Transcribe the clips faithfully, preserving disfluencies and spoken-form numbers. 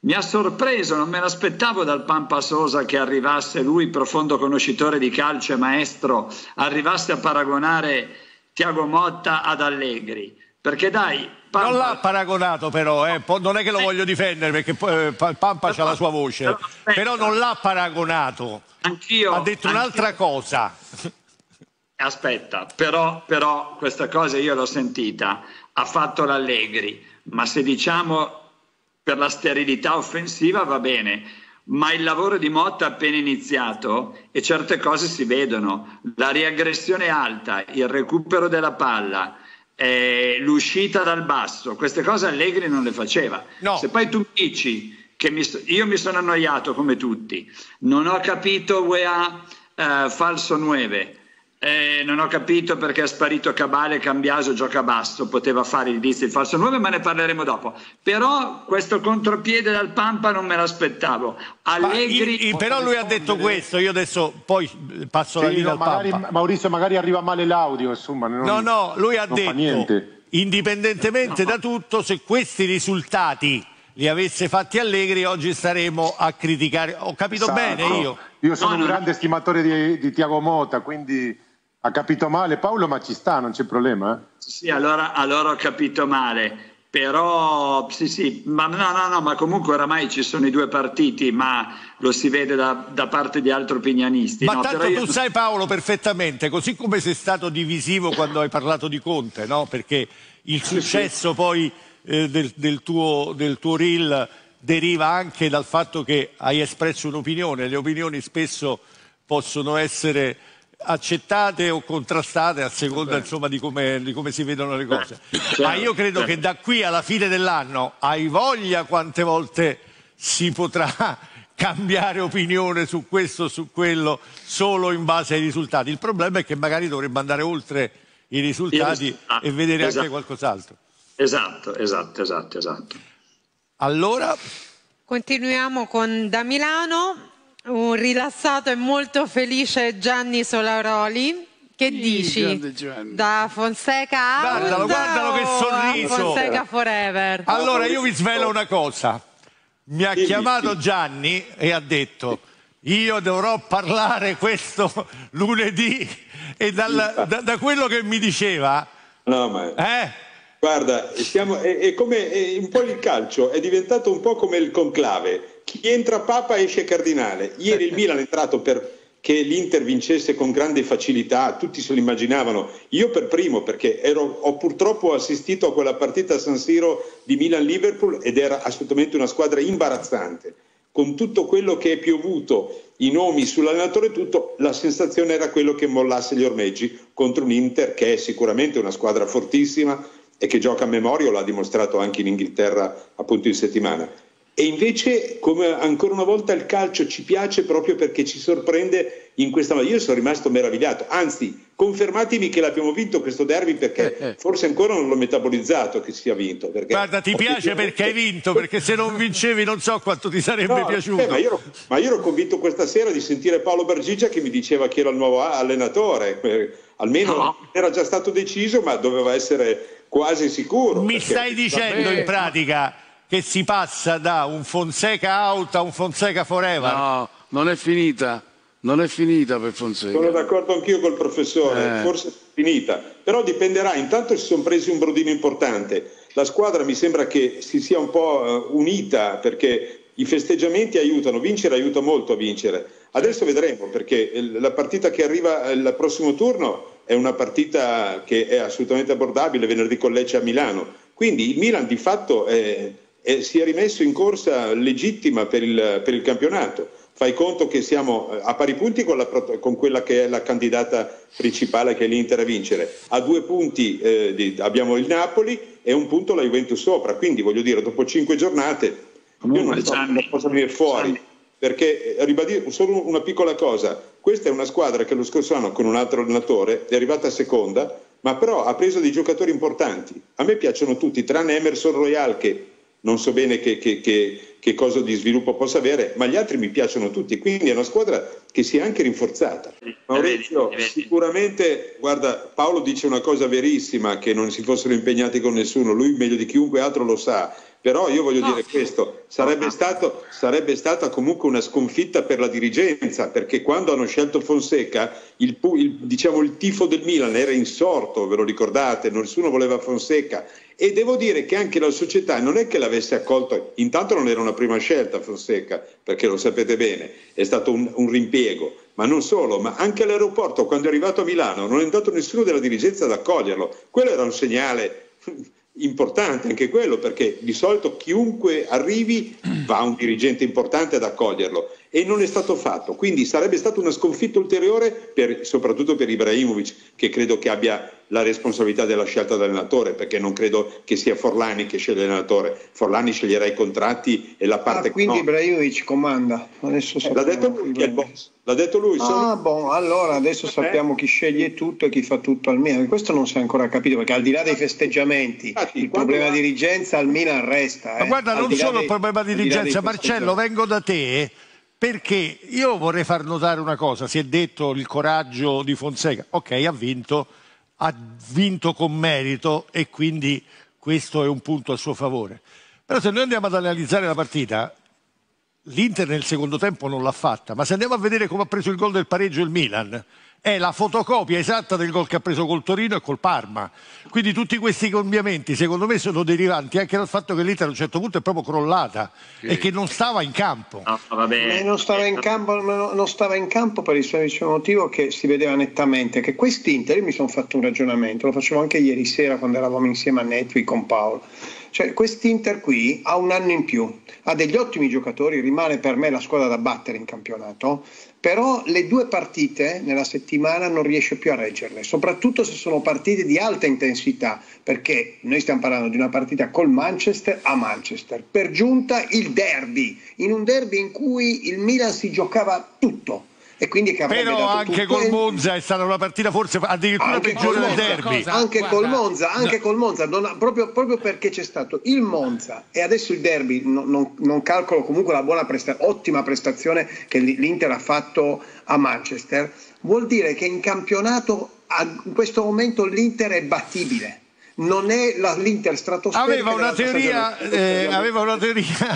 Mi ha sorpreso, non me l'aspettavo dal Pampa Sosa che arrivasse, lui profondo conoscitore di calcio e maestro, arrivasse a paragonare Thiago Motta ad Allegri, perché dai, Pampa... Non l'ha paragonato però, eh. non è che lo voglio difendere perché poi Pampa c'ha la sua voce, però, però non l'ha paragonato, anch'io, ha detto un'altra cosa. Aspetta, però, però questa cosa io l'ho sentita, ha fatto l'Allegri, ma se diciamo per la sterilità offensiva va bene, ma il lavoro di Motta è appena iniziato e certe cose si vedono, la riaggressione alta, il recupero della palla, eh, l'uscita dal basso, queste cose Allegri non le faceva. No. Se poi tu dici che mi, io mi sono annoiato come tutti, non ho capito U E A eh, falso nove, Eh, non ho capito perché è sparito Cabale, Cambiaso gioca basso, poteva fare il dizio il falso nove, ma ne parleremo dopo. Però questo contropiede dal Pampa non me l'aspettavo. Allegri... I, i, però lui ha detto questo, io adesso poi passo sì, la linea no, al magari, Pampa. Maurizio magari arriva male l'audio, insomma. Non, no, no, lui ha non detto, fa niente. indipendentemente no. da tutto, se questi risultati li avesse fatti Allegri oggi staremo a criticare. Ho capito esatto. bene io? Io sono no, un no, grande no. stimatore di, di Thiago Motta, quindi... Ha capito male Paolo, ma ci sta, non c'è problema. Eh? Sì, allora, allora ho capito male, però sì, sì, ma no, no, no, ma comunque oramai ci sono i due partiti, ma lo si vede da, da parte di altri opinionisti. Ma no, tanto però io... tu sai Paolo perfettamente, così come sei stato divisivo quando hai parlato di Conte, no? Perché il successo sì, sì. poi eh, del, del, tuo, del tuo reel deriva anche dal fatto che hai espresso un'opinione, le opinioni spesso possono essere... accettate o contrastate a seconda insomma di come, di come si vedono le cose, certo, ma io credo certo. che da qui alla fine dell'anno hai voglia quante volte si potrà cambiare opinione su questo o su quello solo in base ai risultati. Il problema è che magari dovremmo andare oltre i risultati ah, e vedere esatto. anche qualcos'altro. Esatto, esatto, esatto, esatto. Allora continuiamo con da Milano un rilassato e molto felice Gianni Solaroli. Che sì, dici? Da Fonseca out guardalo, guardalo che sorriso. Fonseca forever. Allora io vi svelo una cosa. Mi ha chiamato Gianni e ha detto io dovrò parlare questo lunedì e dal, da, da quello che mi diceva no, ma... eh? guarda, siamo, è, è come è un po' il calcio, è diventato un po' come il conclave. Chi entra Papa esce Cardinale. Ieri il Milan è entrato perché l'Inter vincesse con grande facilità, tutti se lo immaginavano, io per primo perché ero, ho purtroppo assistito a quella partita a San Siro di Milan-Liverpool ed era assolutamente una squadra imbarazzante, con tutto quello che è piovuto, i nomi sull'allenatore e tutto, la sensazione era quello che mollasse gli ormeggi contro un Inter che è sicuramente una squadra fortissima e che gioca a memoria, l'ha dimostrato anche in Inghilterra appunto in settimana. E invece, come ancora una volta, il calcio ci piace proprio perché ci sorprende in questa maniera. Io sono rimasto meravigliato, anzi, confermatemi che l'abbiamo vinto questo derby perché eh, eh. forse ancora non l'ho metabolizzato che sia vinto. Perché guarda, ti piace perché hai vinto, perché se non vincevi non so quanto ti sarebbe no, piaciuto. Eh, ma, io ero, ma io ero convinto questa sera di sentire Paolo Bergigia che mi diceva che era il nuovo allenatore, eh, almeno no. era già stato deciso, ma doveva essere quasi sicuro. Mi perché, stai dicendo vabbè, in pratica che si passa da un Fonseca out a un Fonseca forever? No, non è finita, non è finita per Fonseca. Sono d'accordo anch'io col professore, eh. forse è finita, però dipenderà, intanto si sono presi un brodino importante, la squadra mi sembra che si sia un po' unita perché i festeggiamenti aiutano, vincere aiuta molto a vincere, adesso vedremo perché la partita che arriva al prossimo turno è una partita che è assolutamente abbordabile, venerdì con Lecce a Milano, quindi il Milan di fatto è... E si è rimesso in corsa legittima per il, per il campionato. Fai conto che siamo a pari punti con, la, con quella che è la candidata principale che è l'Inter a vincere. A due punti eh, di, abbiamo il Napoli e un punto la Juventus sopra. Quindi voglio dire, dopo cinque giornate io non so cosa possa venire fuori. Perché ribadire solo una piccola cosa, questa è una squadra che lo scorso anno con un altro allenatore è arrivata a seconda, ma però ha preso dei giocatori importanti. A me piacciono tutti, tranne Emerson Royal che non so bene che, che, che, che cosa di sviluppo possa avere, ma gli altri mi piacciono tutti, quindi è una squadra che si è anche rinforzata. Maurizio, sicuramente, guarda, Paolo dice una cosa verissima, che non si fossero impegnati con nessuno, lui meglio di chiunque altro lo sa, Però io voglio no. dire questo, sarebbe, stato, sarebbe stata comunque una sconfitta per la dirigenza, perché quando hanno scelto Fonseca il, il, diciamo, il tifo del Milan era insorto, ve lo ricordate, nessuno voleva Fonseca, e devo dire che anche la società non è che l'avesse accolto, intanto non era una prima scelta Fonseca, perché lo sapete bene, è stato un, un rimpiego, ma non solo, ma anche all'aeroporto quando è arrivato a Milano non è andato nessuno della dirigenza ad accoglierlo, quello era un segnale importante anche quello, perché di solito chiunque arrivi va un dirigente importante ad accoglierlo e non è stato fatto, quindi sarebbe stata una sconfitta ulteriore per, soprattutto per Ibrahimovic, che credo che abbia la responsabilità della scelta dell'allenatore, perché non credo che sia Forlani che sceglie l'allenatore, Forlani sceglierà i contratti e la parte ah, quindi economica. Ibrahimovic comanda adesso eh, l'ha detto lui che è il boss, l'ha detto lui ah solo... bon, allora adesso sappiamo chi sceglie tutto e chi fa tutto al Milan, questo non si è ancora capito, perché al di là dei festeggiamenti Infatti, il problema va... di dirigenza al Milan resta, eh. Ma guarda, al non solo dei, il problema di dirigenza, Marcello, vengo da te perché io vorrei far notare una cosa. Si è detto il coraggio di Fonseca, ok, ha vinto, ha vinto con merito e quindi questo è un punto a suo favore, però se noi andiamo ad analizzare la partita, l'Inter nel secondo tempo non l'ha fatta, ma se andiamo a vedere come ha preso il gol del pareggio il Milan, è la fotocopia esatta del gol che ha preso col Torino e col Parma. Quindi tutti questi cambiamenti secondo me sono derivanti anche dal fatto che l'Inter a un certo punto è proprio crollata, sì, e che non stava in campo. No, vabbè. Non stava in campo, non stava in campo per il semplice motivo che si vedeva nettamente che quest'Inter, io mi sono fatto un ragionamento, lo facevo anche ieri sera quando eravamo insieme a Netflix con Paolo. Cioè, quest'Inter qui ha un anno in più, ha degli ottimi giocatori, rimane per me la squadra da battere in campionato, però le due partite nella settimana non riesce più a reggerle, soprattutto se sono partite di alta intensità, perché noi stiamo parlando di una partita col Manchester a Manchester, per giunta il derby, in un derby in cui il Milan si giocava tutto. E quindi che però anche col Monza è stata una partita forse addirittura peggiore del derby. Cosa, anche guarda, col Monza, anche no. col Monza non, proprio, proprio perché c'è stato il Monza e adesso il derby, non, non, non calcolo comunque la buona presta- ottima prestazione che l'Inter ha fatto a Manchester, vuol dire che in campionato in questo momento l'Inter è battibile. Non è la, l'Inter stratosferica. Aveva una teoria, eh, aveva una teoria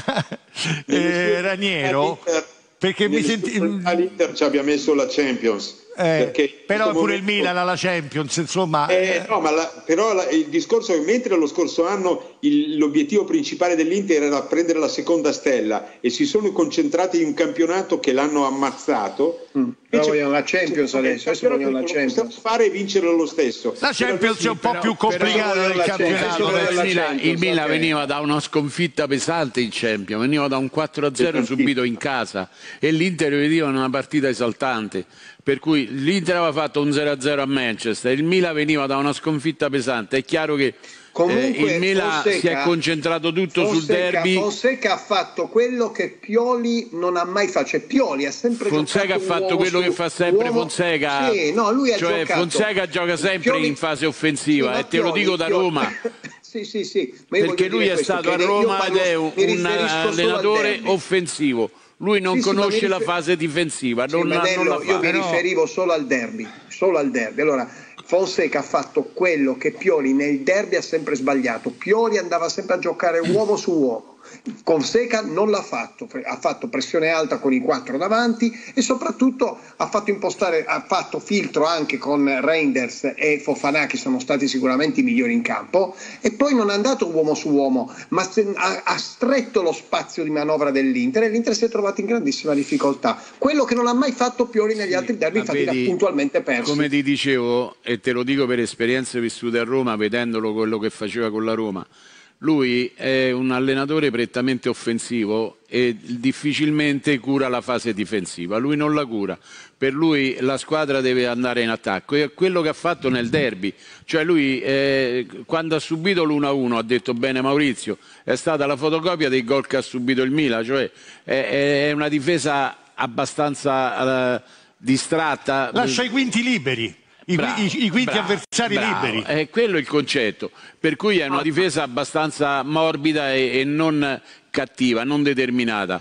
eh, Raniero. Perché mi senti... all'Inter ci abbia messo la Champions, eh, però pure momento... il Milan ha la Champions, insomma. Eh, no, ma la, però la, il discorso è che mentre lo scorso anno il, l'obiettivo principale dell'Inter era prendere la seconda stella e si sono concentrati in un campionato che l'hanno ammazzato. Mm. Però vogliono la Champions adesso, adesso vogliono la Champions. Fare e vincere lo stesso. La Champions è un po' però, più complicata del campionato. Il Milan, il Milan okay. veniva da una sconfitta pesante in Champions, veniva da un quattro a zero subito in casa e l'Inter veniva in una partita esaltante, per cui l'Inter aveva fatto un zero a zero a Manchester, il Milan veniva da una sconfitta pesante. È chiaro che Comunque, eh, il Milan Fonseca, si è concentrato tutto Fonseca, sul derby. Fonseca ha fatto quello che Pioli non ha mai fatto, cioè Pioli ha sempre Fonseca ha fatto quello su, che fa sempre uomo, Fonseca, sì, no, lui ha cioè giocato. Fonseca gioca sempre Pioli, in fase offensiva sì, e te lo Pioli, dico da Pioli. Roma. Sì, sì, sì. Ma perché lui è stato a Roma ed è un, un allenatore offensivo. Lui non sì, conosce sì, la rifer- la fase difensiva. Sì, non, Manello, non la fa. io mi Però... riferivo solo al derby, solo al derby. Allora, Fonseca ha fatto quello che Pioli nel derby ha sempre sbagliato. Pioli andava sempre a giocare uomo su uomo. Fonseca non l'ha fatto, ha fatto pressione alta con i quattro davanti e soprattutto ha fatto impostare, ha fatto filtro anche con Reinders e Fofana, che sono stati sicuramente i migliori in campo, e poi non è andato uomo su uomo, ma ha, ha stretto lo spazio di manovra dell'Inter e l'Inter si è trovato in grandissima difficoltà. Quello che non ha mai fatto Pioli negli sì, altri derby, infatti l'ha puntualmente perso. Come ti dicevo, e te lo dico per esperienze vissute a Roma, vedendolo quello che faceva con la Roma, lui è un allenatore prettamente offensivo e difficilmente cura la fase difensiva, lui non la cura, per lui la squadra deve andare in attacco e è quello che ha fatto nel derby, cioè lui eh, quando ha subito l'uno a uno ha detto bene Maurizio, è stata la fotocopia dei gol che ha subito il Milan, cioè è, è una difesa abbastanza eh, distratta. Lascia i quinti liberi. I, bravo, i, i quinti bravo, avversari bravo. liberi. È quello il concetto, per cui è una difesa abbastanza morbida e, e non cattiva, non determinata.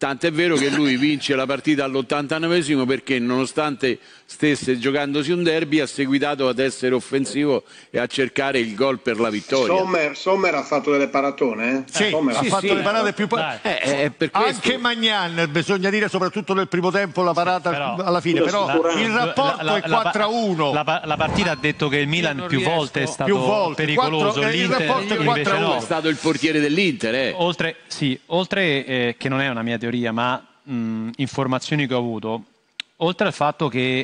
Tant'è vero che lui vince la partita all'ottantanovesimo perché nonostante stesse giocandosi un derby ha seguitato ad essere offensivo e a cercare il gol per la vittoria. Sommer, Sommer ha fatto delle paratone, eh? Sì, Sommer ha sì, fatto sì, le parate più eh, eh, per anche Magnan, bisogna dire, soprattutto nel primo tempo la parata però, alla fine, però la, il rapporto la, la, è quattro a uno. La, la, la partita ha detto che il Milan più riesco. volte è stato più volte, pericoloso, quattro, l'Inter il rapporto è quattro a uno. No. È stato il portiere dell'Inter, eh. Oltre, sì, oltre eh, che non è una mia teoria, ma mh, informazioni che ho avuto, oltre al fatto che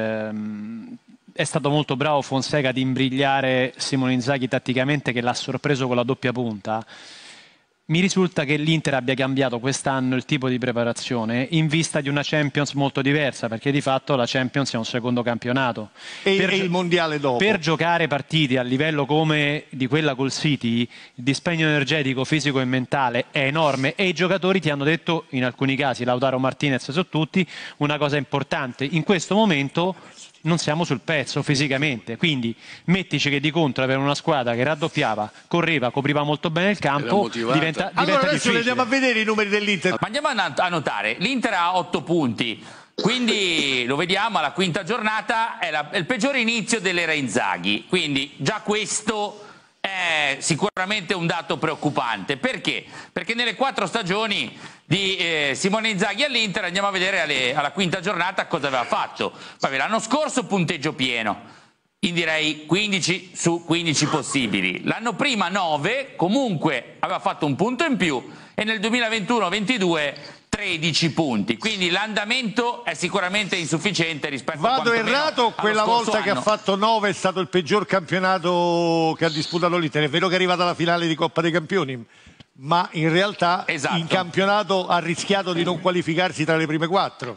ehm, è stato molto bravo Fonseca ad imbrigliare Simone Inzaghi tatticamente, che l'ha sorpreso con la doppia punta, mi risulta che l'Inter abbia cambiato quest'anno il tipo di preparazione in vista di una Champions molto diversa, perché di fatto la Champions è un secondo campionato. E, per, e il mondiale dopo. Per giocare partite a livello come di quella col City, il dispendio energetico, fisico e mentale è enorme, e i giocatori ti hanno detto, in alcuni casi, Lautaro Martinez su tutti, una cosa importante: in questo momento non siamo sul pezzo fisicamente, quindi mettici che di contro avere una squadra che raddoppiava, correva, copriva molto bene il campo, diventa, diventa allora adesso difficile. andiamo a vedere i numeri dell'Inter. Ma andiamo a notare, l'Inter ha otto punti, quindi lo vediamo, alla quinta giornata è, la, è il peggiore inizio dell'era Inzaghi, quindi già questo è sicuramente un dato preoccupante. Perché? Perché nelle quattro stagioni di eh, Simone Inzaghi all'Inter, andiamo a vedere alle, alla quinta giornata cosa aveva fatto. Vabbè, l'anno scorso punteggio pieno, in direi quindici su quindici possibili. L'anno prima nove, comunque aveva fatto un punto in più, e nel duemilaventuno ventidue tredici punti, quindi l'andamento è sicuramente insufficiente rispetto Vado a errato, quella volta anno. che ha fatto nove è stato il peggior campionato che ha disputato l'Inter. È vero che è arrivata alla finale di Coppa dei Campioni, ma in realtà esatto. in campionato ha rischiato di non qualificarsi tra le prime quattro.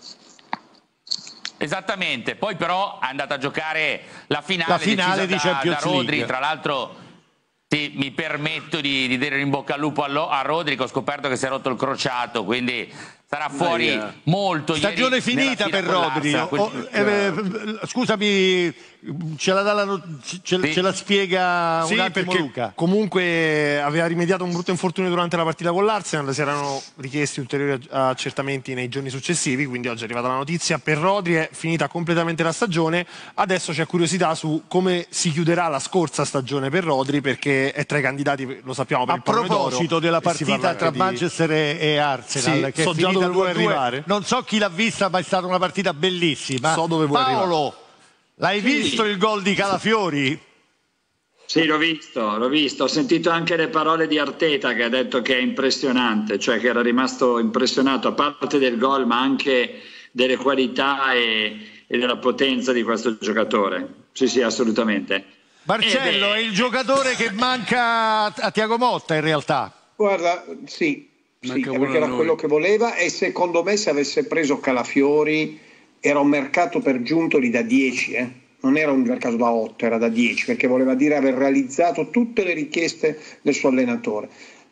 Esattamente, poi però è andata a giocare la finale, la finale di da, Champions da Rodri, League. Tra l'altro sì, mi permetto di, di dire in bocca al lupo a, a Rodri, che ho scoperto che si è rotto il crociato, quindi sarà fuori Maria. molto. Stagione finita per Rodri. Oh, eh, scusami, ce la, dà la, ce, sì. ce la spiega sì, un attimo Luca. Comunque aveva rimediato un brutto infortunio durante la partita con l'Arsenal, si erano richiesti ulteriori accertamenti nei giorni successivi, quindi oggi è arrivata la notizia. Per Rodri è finita completamente la stagione, adesso c'è curiosità su come si chiuderà la scorsa stagione per Rodri, perché è tra i candidati, lo sappiamo, per a il Pallone d'Oro. A proposito della partita tra di... Manchester e, e Arsenal, sì, che so è già dove vuoi arrivare. Non so chi l'ha vista, ma è stata una partita bellissima. So dove vuoi Paolo, arrivare. l'hai sì. visto il gol di Calafiori? Sì, l'ho visto, l'ho visto. Ho sentito anche le parole di Arteta, che ha detto che è impressionante, cioè che era rimasto impressionato a parte del gol, ma anche delle qualità e, e della potenza di questo giocatore. Sì, sì, assolutamente. Marcello, è il giocatore che manca a Thiago Motta in realtà. Guarda, sì, sì perché era quello che voleva, e secondo me se avesse preso Calafiori era un mercato per Giuntoli da dieci, eh? Non era un mercato da otto, era da dieci, perché voleva dire aver realizzato tutte le richieste del suo allenatore.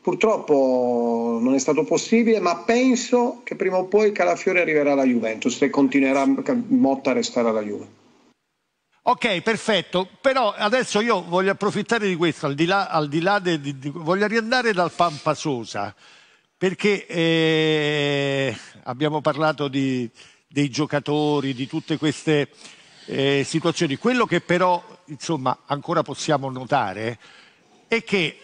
Purtroppo non è stato possibile, ma penso che prima o poi Calafiori arriverà alla Juventus e continuerà Motta a restare alla Juve. Ok, perfetto, però adesso io voglio approfittare di questo, al di là, al di là de, di, di, voglio riandare dal Pampa Sosa, perché eh, abbiamo parlato di, dei giocatori, di tutte queste eh, situazioni. Quello che però, insomma, ancora possiamo notare è che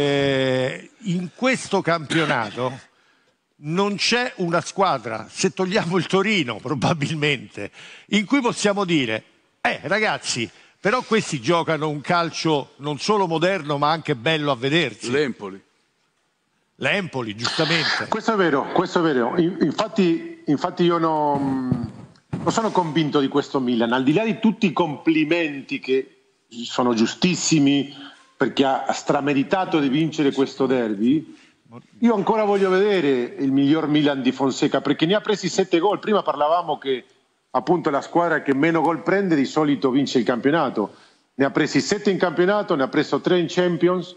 eh, in questo campionato non c'è una squadra, se togliamo il Torino probabilmente, in cui possiamo dire Eh ragazzi, però questi giocano un calcio non solo moderno ma anche bello a vedersi. L'Empoli. L'Empoli, giustamente. Questo è vero, questo è vero. Infatti, infatti io non, non sono convinto di questo Milan, al di là di tutti i complimenti che sono giustissimi perché ha strameritato di vincere questo derby. Io ancora voglio vedere il miglior Milan di Fonseca, perché ne ha presi sette gol. Prima parlavamo che appunto la squadra che meno gol prende di solito vince il campionato, ne ha presi sette in campionato, ne ha preso tre in Champions.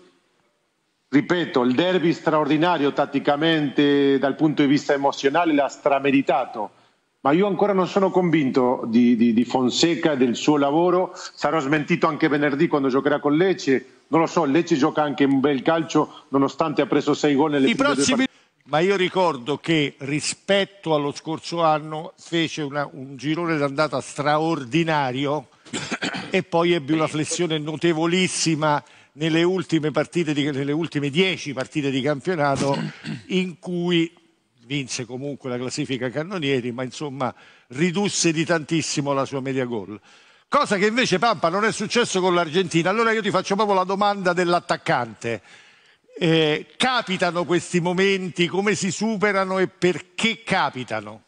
Ripeto, il derby straordinario tatticamente dal punto di vista emozionale l'ha strameritato, ma io ancora non sono convinto di, di, di Fonseca e del suo lavoro. Sarò smentito anche venerdì quando giocherà con Lecce, non lo so, Lecce gioca anche un bel calcio nonostante ha preso sei gol nelle I prime prossimi... due partite. ma io ricordo che rispetto allo scorso anno fece una, un girone d'andata straordinario e poi ebbe una flessione notevolissima nelle ultime partite di, nelle ultime dieci partite di campionato, in cui vinse comunque la classifica cannonieri, ma insomma ridusse di tantissimo la sua media gol. Cosa che invece, Pampa, non è successo con l'Argentina. Allora io ti faccio proprio la domanda dell'attaccante. Eh, capitano questi momenti, come si superano e perché capitano?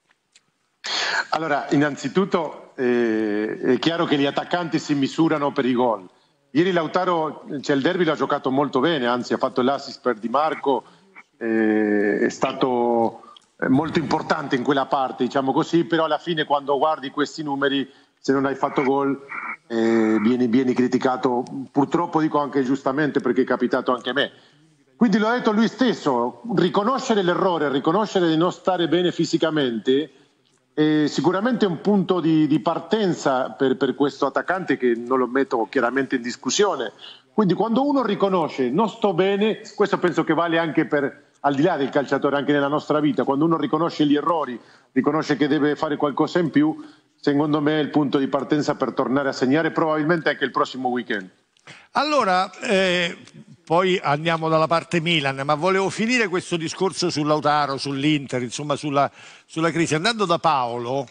Allora, innanzitutto eh, è chiaro che gli attaccanti si misurano per i gol. Ieri Lautaro, cioè il derby l'ha giocato molto bene, anzi ha fatto l'assist per Di Marco, eh, è stato molto importante in quella parte, diciamo così, però alla fine quando guardi questi numeri, se non hai fatto gol, eh, vieni, vieni criticato, purtroppo dico anche giustamente, perché è capitato anche a me. Quindi l'ha detto lui stesso, riconoscere l'errore, riconoscere di non stare bene fisicamente è sicuramente un punto di, di partenza per, per questo attaccante, che non lo metto chiaramente in discussione. Quindi quando uno riconosce non sto bene, questo penso che vale anche per, al di là del calciatore, anche nella nostra vita, quando uno riconosce gli errori, riconosce che deve fare qualcosa in più, secondo me è il punto di partenza per tornare a segnare probabilmente anche il prossimo weekend. Allora, eh, poi andiamo dalla parte Milan, ma volevo finire questo discorso su Lautaro, sull'Inter, insomma sulla, sulla crisi, andando da Paolo,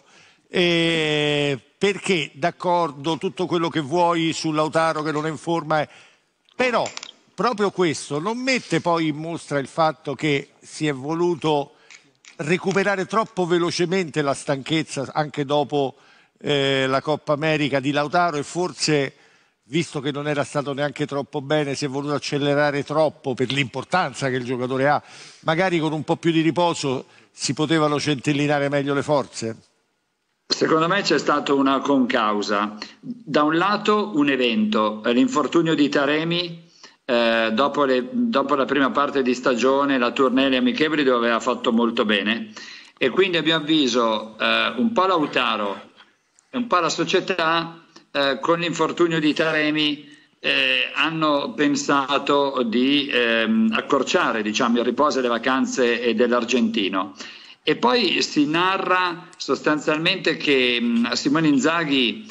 eh, perché d'accordo tutto quello che vuoi su Lautaro che non è in forma, eh, però proprio questo non mette poi in mostra il fatto che si è voluto recuperare troppo velocemente la stanchezza anche dopo eh, la Coppa America di Lautaro, e forse, visto che non era stato neanche troppo bene, si è voluto accelerare troppo per l'importanza che il giocatore ha. Magari con un po' più di riposo si potevano centellinare meglio le forze? Secondo me c'è stata una concausa. Da un lato un evento, l'infortunio di Taremi, eh, dopo, le, dopo la prima parte di stagione, la tournée alle amichevoli dove aveva fatto molto bene, e quindi a mio avviso eh, un po' Lautaro e un po' la società, Eh, con l'infortunio di Taremi eh, hanno pensato di ehm, accorciare, diciamo, il riposo e le vacanze eh, dell'argentino. E poi si narra sostanzialmente che mh, Simone Inzaghi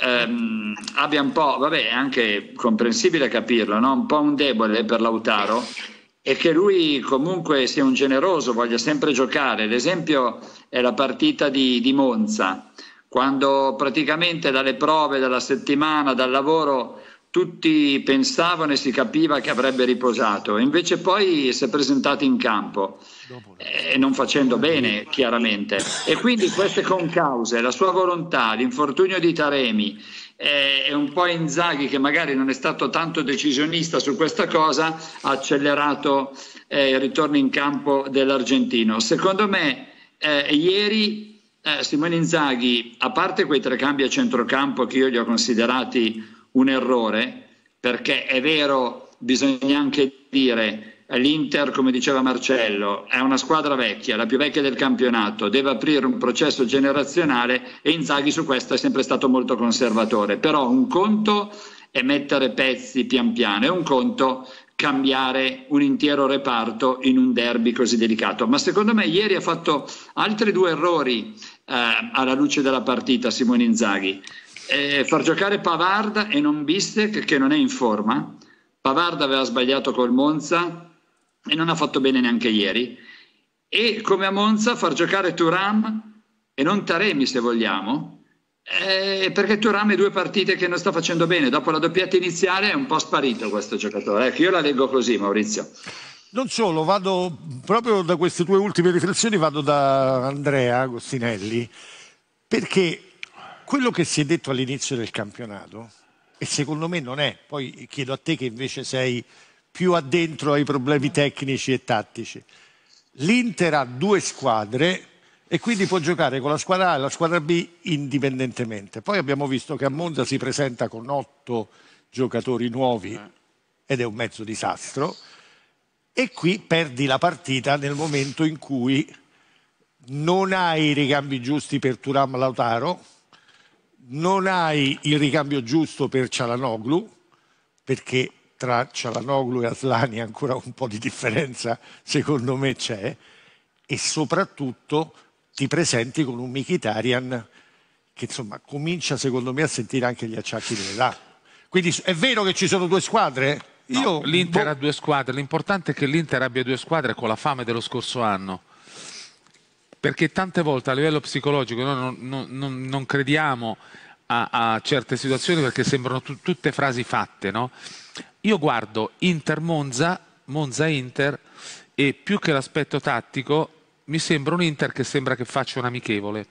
ehm, abbia un po', vabbè, è anche comprensibile capirlo, no? Un po' un debole per Lautaro, e che lui comunque sia un generoso, voglia sempre giocare. L'esempio è la partita di, di Monza, quando praticamente dalle prove, dalla settimana, dal lavoro, tutti pensavano e si capiva che avrebbe riposato, invece poi si è presentato in campo e eh, non facendo bene, chiaramente. E quindi queste concause, la sua volontà, l'infortunio di Taremi eh, e un po' Inzaghi, che magari non è stato tanto decisionista su questa cosa, ha accelerato eh, il ritorno in campo dell'argentino. Secondo me eh, ieri Eh, Simone Inzaghi, a parte quei tre cambi a centrocampo che io li ho considerati un errore, perché è vero, bisogna anche dire, l'Inter, come diceva Marcello, è una squadra vecchia, la più vecchia del campionato, deve aprire un processo generazionale, e Inzaghi su questo è sempre stato molto conservatore. Però un conto è mettere pezzi pian piano, e un conto cambiare un intero reparto in un derby così delicato. Ma secondo me ieri ha fatto altri due errori eh, alla luce della partita Simone Inzaghi. Eh, far giocare Pavard e non Bistek, che non è in forma. Pavard aveva sbagliato col Monza e non ha fatto bene neanche ieri. E come a Monza far giocare Thuram e non Taremi, se vogliamo, Eh, perché Thuram è due partite che non sta facendo bene. Dopo la doppietta iniziale è un po' sparito questo giocatore. Ecco, io la leggo così, Maurizio. Non solo, vado proprio da queste tue ultime riflessioni, vado da Andrea Agostinelli, perché quello che si è detto all'inizio del campionato, e secondo me non è, poi chiedo a te che invece sei più addentro ai problemi tecnici e tattici, l'Inter ha due squadre e quindi può giocare con la squadra A e la squadra B indipendentemente. Poi abbiamo visto che a Monza si presenta con otto giocatori nuovi ed è un mezzo disastro, e qui perdi la partita nel momento in cui non hai i ricambi giusti per Thuram Lautaro, non hai il ricambio giusto per Çalhanoğlu, perché tra Çalhanoğlu e Asllani ancora un po' di differenza secondo me c'è, e soprattutto ti presenti con un Mkhitaryan che insomma comincia secondo me a sentire anche gli acciacchi dell'età. Quindi è vero che ci sono due squadre? No, l'Inter ha due squadre, l'importante è che l'Inter abbia due squadre con la fame dello scorso anno, perché tante volte a livello psicologico noi non, non, non, non crediamo a, a certe situazioni perché sembrano tu, tutte frasi fatte, no? Io guardo Inter-Monza, Monza-Inter, e più che l'aspetto tattico mi sembra un Inter che sembra che faccia un amichevole,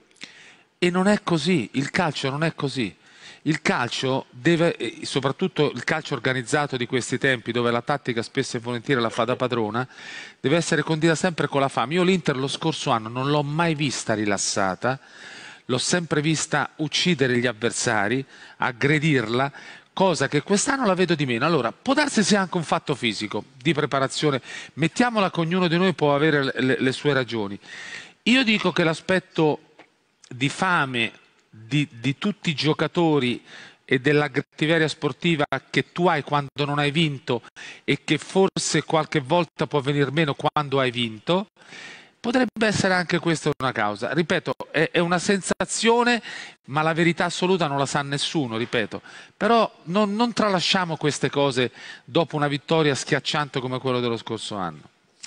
e non è così, il calcio non è così. Il calcio deve, soprattutto il calcio organizzato di questi tempi, dove la tattica spesso e volentieri la fa da padrona, deve essere condita sempre con la fame. Io l'Inter lo scorso anno non l'ho mai vista rilassata, l'ho sempre vista uccidere gli avversari, aggredirla, cosa che quest'anno la vedo di meno. Allora, può darsi sia anche un fatto fisico, di preparazione, mettiamola che ognuno di noi può avere le, le sue ragioni. Io dico che l'aspetto di fame Di, di tutti i giocatori e della cattiveria sportiva che tu hai quando non hai vinto e che forse qualche volta può venir meno quando hai vinto, potrebbe essere anche questa una causa. Ripeto, è, è una sensazione, ma la verità assoluta non la sa nessuno, ripeto. Però non, non tralasciamo queste cose dopo una vittoria schiacciante come quella dello scorso anno.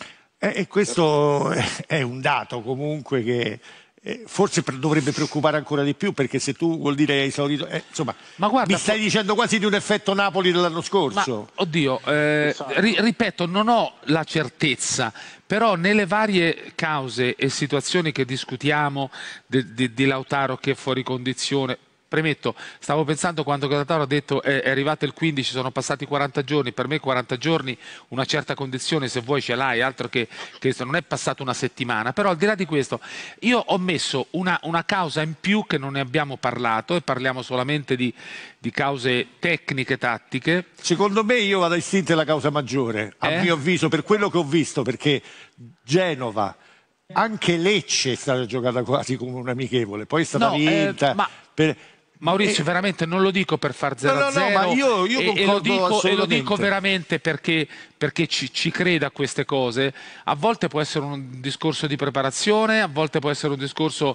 E, e questo è un dato comunque che Eh, forse pre dovrebbe preoccupare ancora di più, perché se tu vuol dire hai esaurito, eh, insomma, ma guarda, mi stai dicendo quasi di un effetto Napoli dell'anno scorso. Ma, oddio, eh, ri ripeto, non ho la certezza, però nelle varie cause e situazioni che discutiamo di, di, di Lautaro che è fuori condizione. Premetto, stavo pensando quando Lautaro ha detto è, è arrivato il quindici, sono passati quaranta giorni, per me quaranta giorni una certa condizione se vuoi ce l'hai, altro che, che non è passata una settimana. Però al di là di questo io ho messo una, una causa in più che non ne abbiamo parlato, e parliamo solamente di, di cause tecniche, tattiche. Secondo me io vado a istinto la causa maggiore, a eh? mio avviso, per quello che ho visto, perché Genova, anche Lecce è stata giocata quasi come un amichevole, poi è stata no, vinta. Eh, ma... per... Maurizio, eh, veramente non lo dico per far zero a zero, no, no, ma io, io e, e, lo dico, e lo dico veramente perché, perché ci, ci credo a queste cose. A volte può essere un discorso di preparazione, a volte può essere un discorso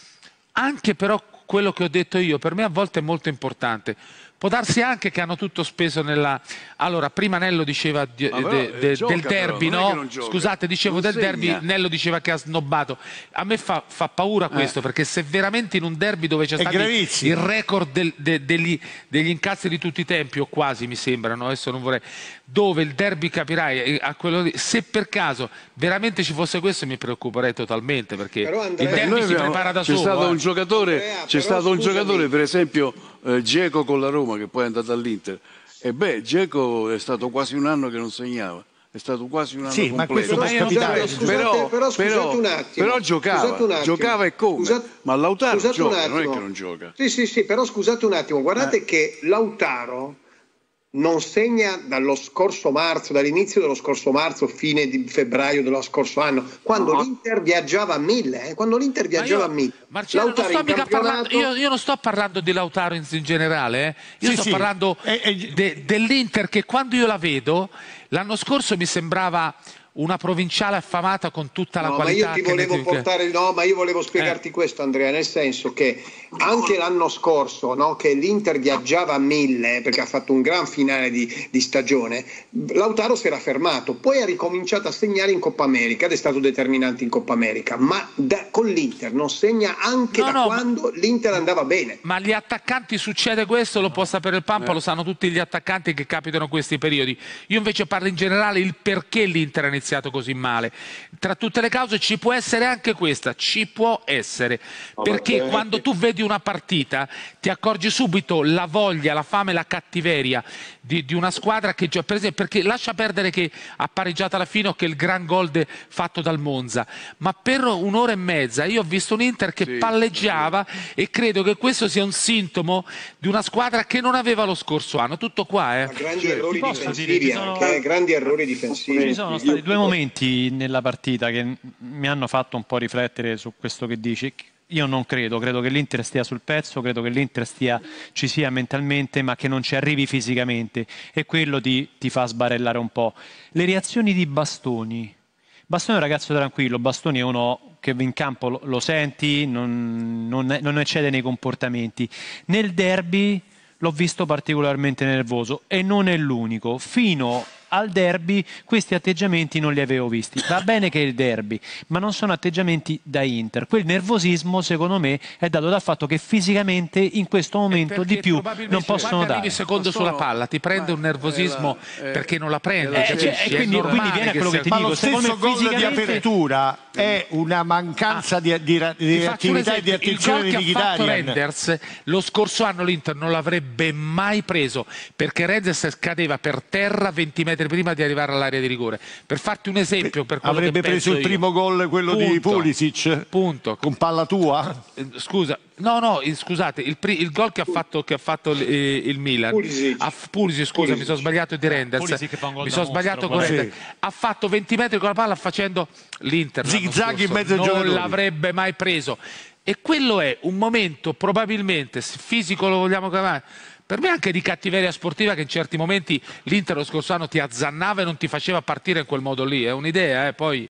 anche, però quello che ho detto io per me a volte è molto importante. Può darsi anche che hanno tutto speso nella... Allora, prima Nello diceva di, però, de, de, gioca, del derby, però, no? Scusate, dicevo non del segna. derby, Nello diceva che ha snobbato. A me fa, fa paura questo, eh. perché se veramente in un derby dove c'è stato il record del, de, degli, degli incassi di tutti i tempi, o quasi mi sembrano, adesso non vorrei, dove il derby capirai, a quello di, se per caso veramente ci fosse questo mi preoccuperei totalmente, perché Andrea, il derby si prepara da solo. C'è stato eh. un giocatore, c'è stato un giocatore per esempio eh, Dzeko con la Roma, che poi è andato all'Inter, e beh, Dzeko è stato quasi un anno che non segnava, è stato quasi un anno sì, completo. Ma questo però, scusate, scusate, però, però, scusate però, un attimo, però giocava, giocava e come? Scusate, ma Lautaro gioca, non è che non gioca. Sì, sì, sì, però scusate un attimo, guardate eh. che Lautaro non segna dallo scorso marzo, dall'inizio dello scorso marzo, fine di febbraio dello scorso anno, quando no. l'Inter viaggiava a mille, eh? quando l'Inter viaggiava io, a mille. Marcello, non sto mica parlando, io, io non sto parlando di Lautaro in, in generale, eh? io sì, sto sì. parlando eh, eh, de, dell'Inter che quando io la vedo, l'anno scorso mi sembrava una provinciale affamata con tutta la no, qualità. Ma io ti volevo che... portare, no, ma io volevo spiegarti eh. questo, Andrea, nel senso che anche l'anno scorso, no, che l'Inter viaggiava a mille perché ha fatto un gran finale di, di stagione, Lautaro si era fermato, poi ha ricominciato a segnare in Coppa America ed è stato determinante in Coppa America, ma da, con l'Inter non segna anche no, da no, quando ma... l'Inter andava bene. Ma agli attaccanti succede questo, lo può sapere il Pampa, eh. lo sanno tutti gli attaccanti che capitano questi periodi. Io invece parlo in generale il perché l'Inter ha iniziato così male. Tra tutte le cause ci può essere anche questa, ci può essere, oh, perché vabbè. quando tu vedi una partita ti accorgi subito la voglia, la fame, la cattiveria di, di una squadra che per esempio, perché lascia perdere che ha pareggiato alla fine o che il gran gol fatto dal Monza, ma per un'ora e mezza io ho visto un Inter che sì, palleggiava sì. e credo che questo sia un sintomo di una squadra che non aveva lo scorso anno. Tutto qua, eh. Ma grandi errori difensivi anche, grandi errori difensivi. Ci sono stati due momenti nella partita che mi hanno fatto un po' riflettere su questo che dici. io non credo, credo che l'Inter stia sul pezzo, credo che l'Inter stia, ci sia mentalmente, ma che non ci arrivi fisicamente, e quello ti, ti fa sbarellare un po'. Le reazioni di Bastoni. Bastoni è un ragazzo tranquillo, Bastoni è uno che in campo lo, lo senti, non, non, non eccede nei comportamenti. Nel derby l'ho visto particolarmente nervoso e non è l'unico. Fino al derby questi atteggiamenti non li avevo visti. Va bene che è il derby, ma non sono atteggiamenti da Inter. Quel nervosismo, secondo me, è dato dal fatto che fisicamente in questo momento di più non possono dare. Arrivi secondo sulla palla, ti prende un nervosismo eh, perché non la prende. Eh, cioè, e quindi, quindi viene a quello che, che ti ma dico. Lo stesso gol fisicamente... di apertura è una mancanza ah, di, di, di, di attività e di attenzione di Mkhitaryan. Renders lo scorso anno l'Inter non l'avrebbe mai preso, perché Renders cadeva per terra venti metri prima di arrivare all'area di rigore. Per farti un esempio, per quello avrebbe che preso il io. primo gol, quello punto, di Pulisic, punto. Con palla tua? Scusa, no, no, scusate, il, il gol che ha fatto, che ha fatto il, il Milan, Pulisic, ha, Pulisic scusa, Pulisic. mi sono sbagliato di Renders, mi sono sbagliato con Renders, ha fatto venti metri con la palla facendo l'Inter, zigzag in mezzo ai non giocatori. l'avrebbe mai preso, e quello è un momento probabilmente, se fisico lo vogliamo chiamare, per me anche di cattiveria sportiva, che in certi momenti l'Inter lo scorso anno ti azzannava e non ti faceva partire in quel modo lì, è un'idea, eh, poi